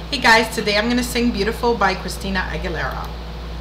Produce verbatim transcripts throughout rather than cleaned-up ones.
Hey guys, today I'm going to sing Beautiful by Christina Aguilera.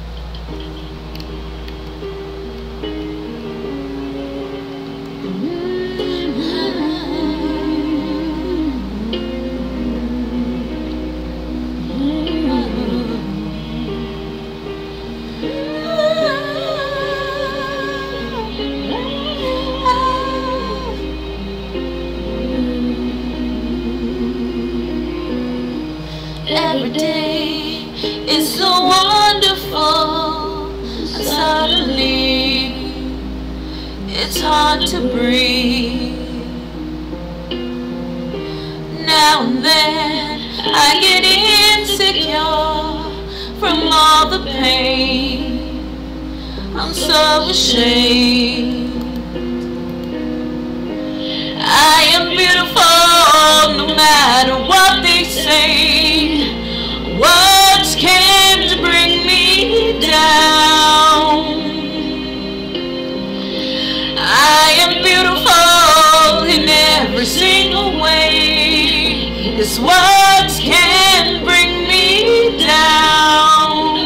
Every day is so wonderful. Suddenly, it's hard to breathe. Now and then, I get insecure from all the pain. I'm so ashamed. I am beautiful no matter what they say. Words can't bring me down. I am beautiful in every single way. Yes, words can't bring me down.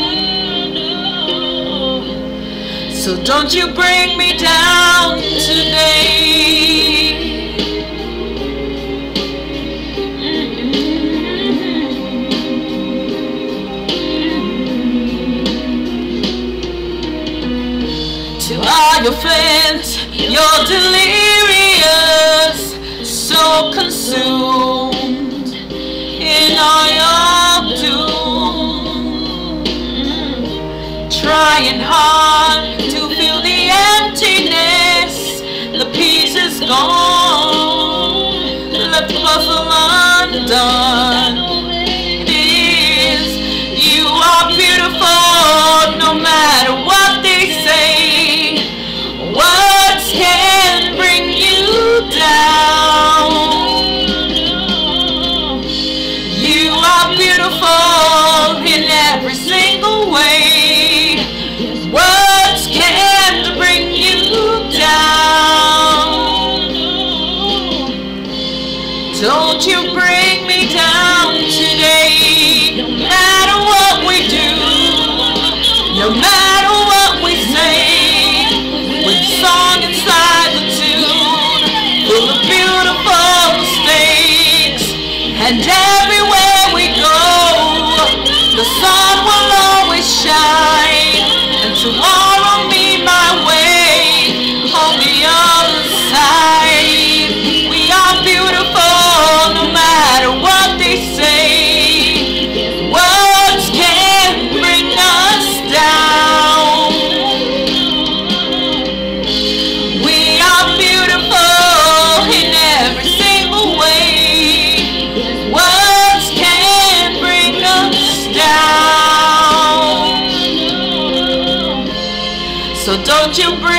So don't you bring me down today. To all your friends, you're delirious, so consumed in all your doom, trying hard to fill the emptiness. The piece is gone, the puzzle undone. It is, you are beautiful no matter what they say. Words can bring you down. You are beautiful in every single way. Words can bring you down. Don't you bring me down today. No matter what we do, no matter what we say, song inside the tune, full of beautiful mistakes. And everywhere we go, the sun will always shine. And tomorrow meet my way on the other side. We are beautiful no matter what they say. Words can't bring us down. So don't you bring